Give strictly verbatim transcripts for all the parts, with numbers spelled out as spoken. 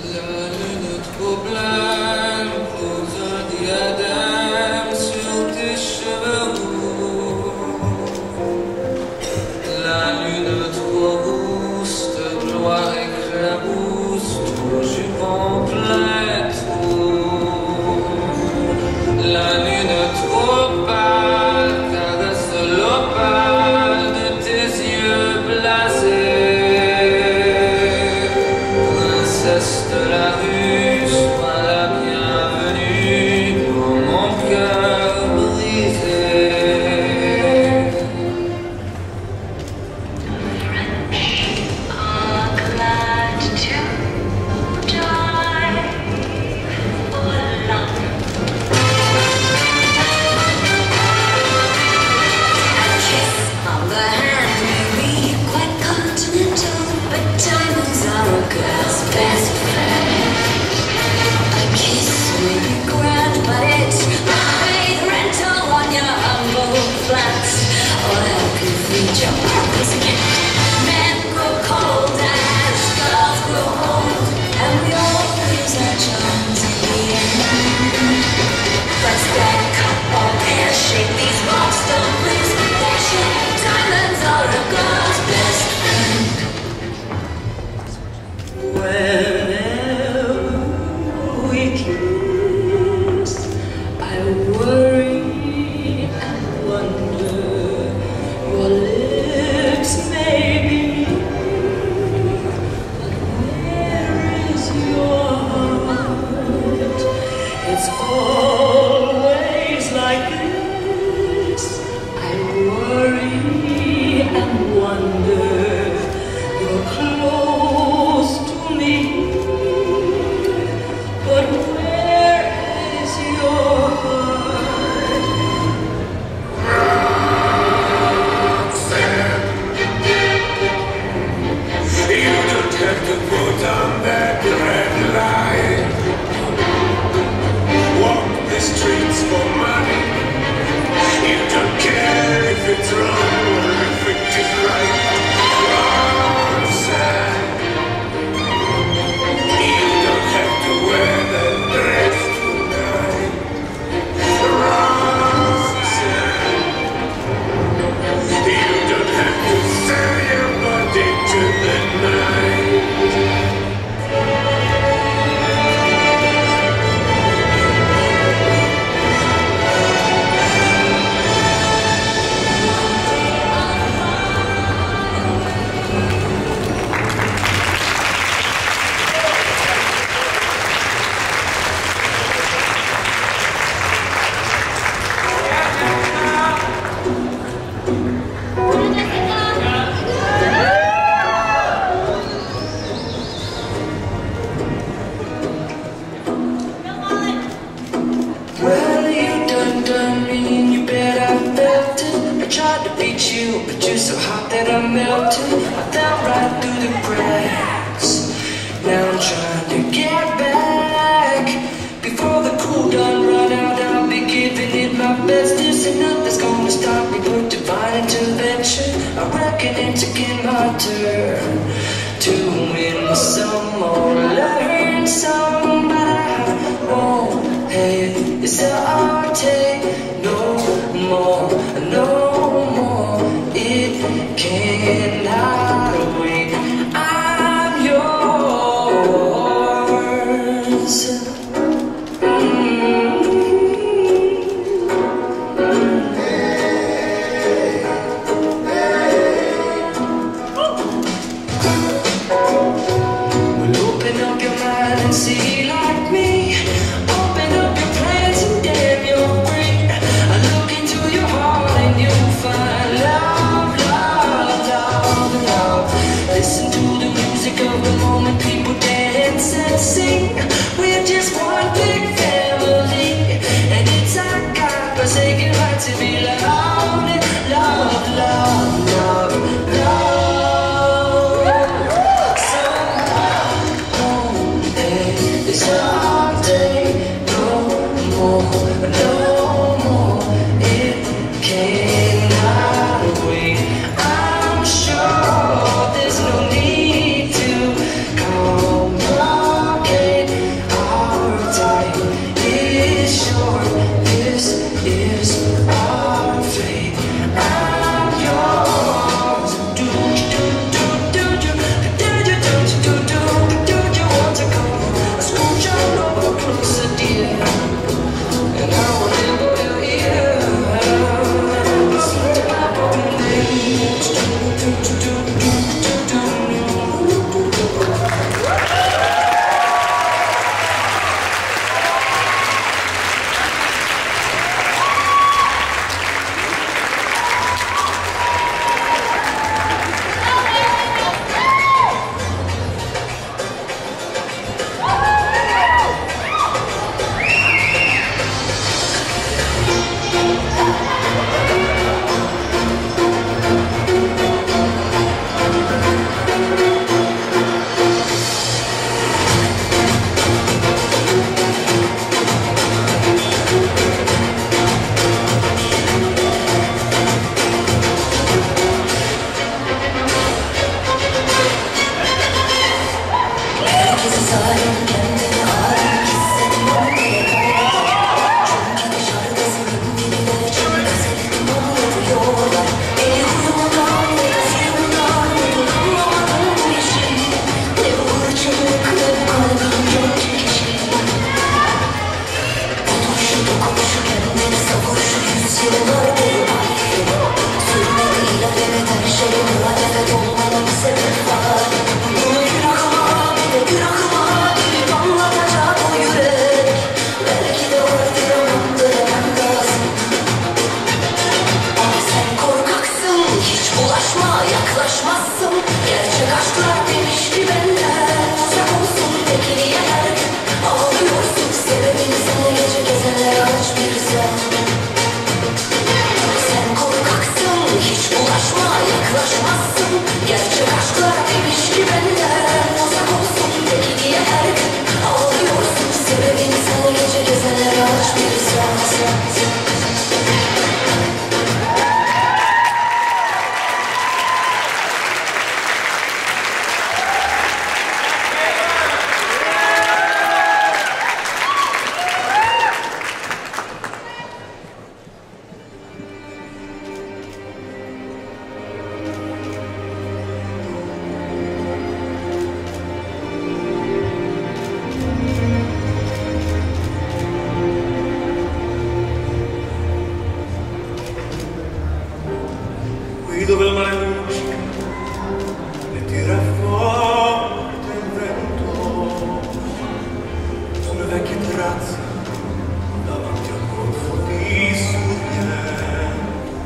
La lune trop pleine pose un diadème sur tes cheveux roux. La lune trop rousse te ploie et éclabousse ton jupon plein trou. La lune trop pâle caresse l'opale de tes yeux blasés. Princesse de la rue, sois la bienvenue dans mon cœur brisé. Are glad to die for love. A kiss on the hand may be quite continental, but diamonds are a girl's best friend. A kiss may be grand, but it's high rental on your humble flats, or help you reach your purpose again. Men grow cold as girls grow old, and we all lose our charms in the end. Let's back up or pear-shaped these rhinestone rings. Pear-shaped diamonds are a girl's best friend. Whenever we kiss, I worry and wonder. Your lips may be near, but where is your heart? It's always like this. I worry and wonder. You're close to me, but where is your heart? You don't have to put on that red light. Walk the streets for money. You don't care if it's wrong or if it is right. Roxanne, you don't have to wear that dress tonight. Roxanne, you don't have to sell your body to the night. Well, you done done me and you bet I felt it. I tried to beat you, but you're so hot that I melted. I fell right through the cracks. Now I'm trying to get back. Before the cool done run out, I'll be giving it my best. This and nothing's gonna stop me but divine intervention. I reckon it's again my turn to win some or learn some, but I won't hesitate no more, no more. It cannot wait. I'm yours. Well, open up your mind and see like me. Open up your plans and damn, you're free. I look into your heart and you'll find love, love, love, love. Listen to the music of the moment, people dance and sing. We're just one big family, and it's our God-forsaken right to be loved. Love, love, love, love. Someday, no more, no more. It cannot wait. I'm sure there's no need to complicate. Dove il mare luccica e tira forte il vento sulle vecchie terrazze davanti al golfo di Surrien.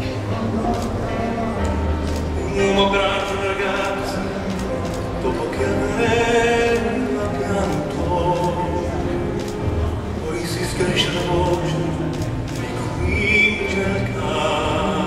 Un uomo abbraccia una ragazza dopo che aveva pianto, poi si schiarisce la voce e comincia il canto.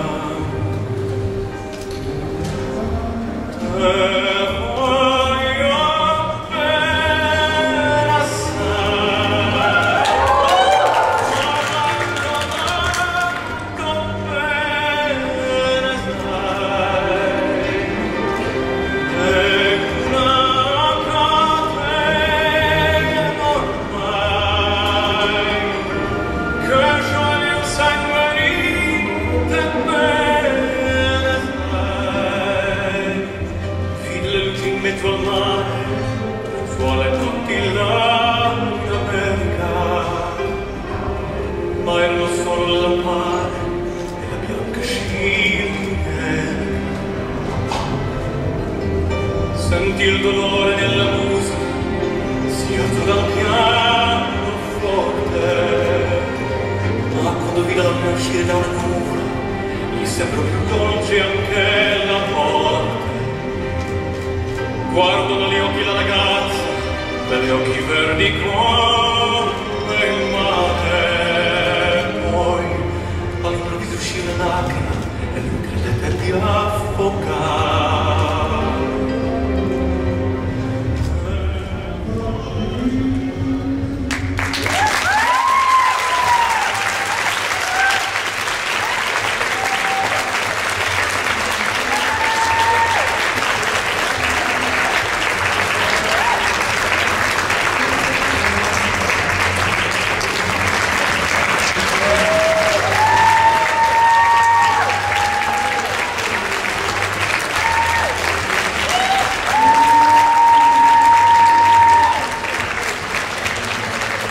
Ma erano solo la lampade e la bianca scimmia. Sentì il dolore nella musica, si alzò dal pianoforte, ma quando vide la luna uscire da una nuvola, gli sembrò più dolce anche la morte. Guardò negli occhi la ragazza, dagli occhi verdi come il mare. All'improvviso uscì una lacrima e lui credette di affogare.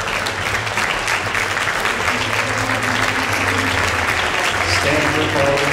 Stand with all